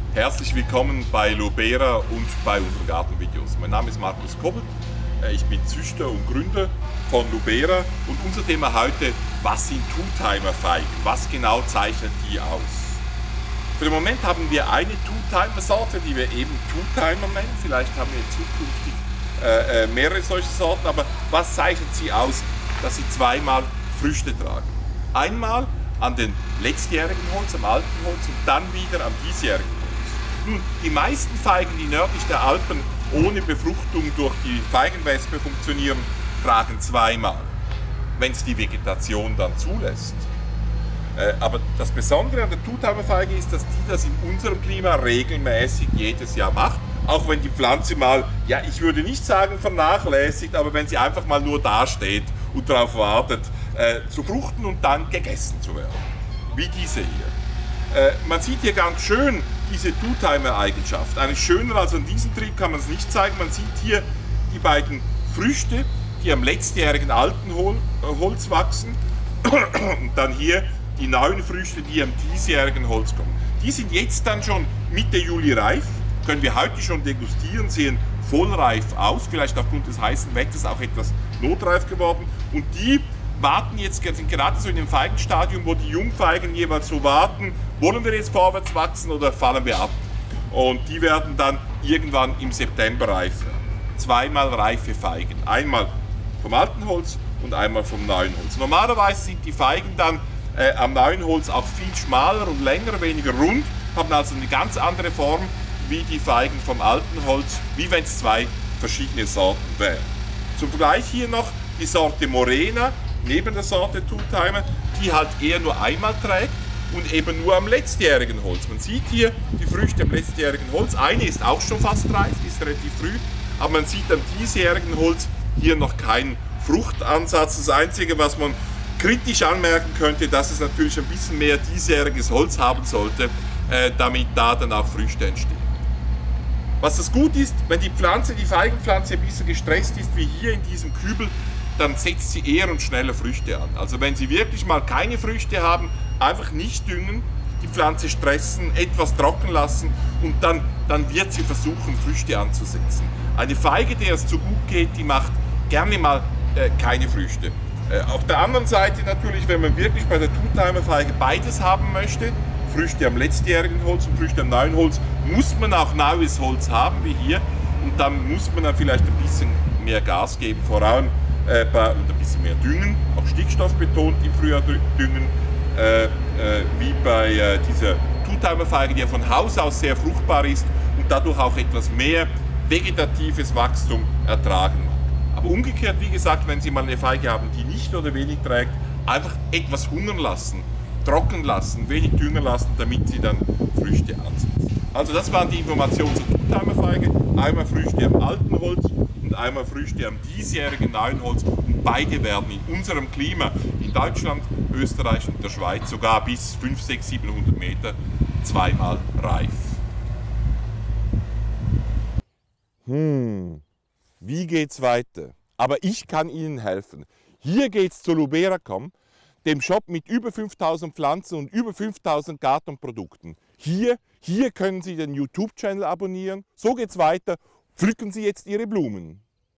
Herzlich willkommen bei Lubera und bei unseren Gartenvideos. Mein Name ist Markus Kobbelt, ich bin Züchter und Gründer von Lubera und unser Thema heute: Was sind Two-Timer-Feigen? Was genau zeichnet die aus? Für den Moment haben wir eine Two-Timer-Sorte, die wir eben Two-Timer nennen. Vielleicht haben wir zukünftig mehrere solche Sorten, aber was zeichnet sie aus? Dass sie zweimal Früchte tragen. Einmal an den letztjährigen Holz, am alten Holz, und dann wieder am diesjährigen Holz. Nun, die meisten Feigen, die nördlich der Alpen ohne Befruchtung durch die Feigenwespe funktionieren, tragen zweimal, wenn es die Vegetation dann zulässt. Aber das Besondere an der Two-Timer-Feige ist, dass die das in unserem Klima regelmäßig jedes Jahr macht. Auch wenn die Pflanze mal, ja, ich würde nicht sagen vernachlässigt, aber wenn sie einfach mal nur dasteht und darauf wartet, zu fruchten und dann gegessen zu werden. Wie diese hier. Man sieht hier ganz schön diese Two-Timer-Eigenschaft. Eigentlich schöner als an diesem Trieb kann man es nicht zeigen. Man sieht hier die beiden Früchte, die am letztjährigen alten Holz wachsen, und dann hier die neuen Früchte, die am diesjährigen Holz kommen. Die sind jetzt dann schon Mitte Juli reif, können wir heute schon degustieren, sehen vollreif aus, vielleicht aufgrund des heißen Wetters auch etwas notreif geworden, und die warten jetzt, sind gerade so in dem Feigenstadium, wo die Jungfeigen jeweils so warten, wollen wir jetzt vorwärts wachsen oder fallen wir ab? Und die werden dann irgendwann im September reif werden. Zweimal reife Feigen, einmal vom alten Holz und einmal vom neuen Holz. Normalerweise sind die Feigen dann am neuen Holz auch viel schmaler und länger, weniger rund, haben also eine ganz andere Form wie die Feigen vom alten Holz, wie wenn es zwei verschiedene Sorten wären. Zum Vergleich hier noch die Sorte Morena, neben der Sorte Two-Timer, die halt eher nur einmal trägt und eben nur am letztjährigen Holz. Man sieht hier die Früchte am letztjährigen Holz. Eine ist auch schon fast reif, die ist relativ früh, aber man sieht am diesjährigen Holz hier noch keinen Fruchtansatz. Das Einzige, was man kritisch anmerken könnte, dass es natürlich ein bisschen mehr diesjähriges Holz haben sollte, damit da dann auch Früchte entstehen. Was das gut ist, wenn die Feigenpflanze ein bisschen gestresst ist, wie hier in diesem Kübel, dann setzt sie eher und schneller Früchte an. Also wenn Sie wirklich mal keine Früchte haben, einfach nicht düngen, die Pflanze stressen, etwas trocken lassen und dann wird sie versuchen, Früchte anzusetzen. Eine Feige, der es zu gut geht, die macht gerne mal keine Früchte. Auf der anderen Seite natürlich, wenn man wirklich bei der Two-Timer-Feige beides haben möchte, Früchte am letztjährigen Holz und Früchte am neuen Holz, muss man auch neues Holz haben, wie hier, und dann muss man dann vielleicht ein bisschen mehr Gas geben, vor allem und ein bisschen mehr düngen, auch Stickstoff betont im Frühjahr düngen, wie bei dieser Two-Timer-Feige, die ja von Haus aus sehr fruchtbar ist und dadurch auch etwas mehr vegetatives Wachstum ertragen mag. Aber umgekehrt, wie gesagt, wenn Sie mal eine Feige haben, die nicht oder wenig trägt, einfach etwas hungern lassen, trocken lassen, wenig düngen lassen, damit sie dann Früchte ansetzen. Also das waren die Informationen zur Two-Timer-Feige. Einmal Früchte am alten Holz und einmal Früchte am diesjährigen neuen Holz. Und beide werden in unserem Klima, in Deutschland, Österreich und der Schweiz, sogar bis 500, 600, 700 Meter zweimal reif. Wie geht's weiter? Aber ich kann Ihnen helfen. Hier geht's zu Lubera.com, dem Shop mit über 5000 Pflanzen und über 5000 Gartenprodukten. Hier können Sie den YouTube-Channel abonnieren. So geht's weiter. Pflücken Sie jetzt Ihre Blumen.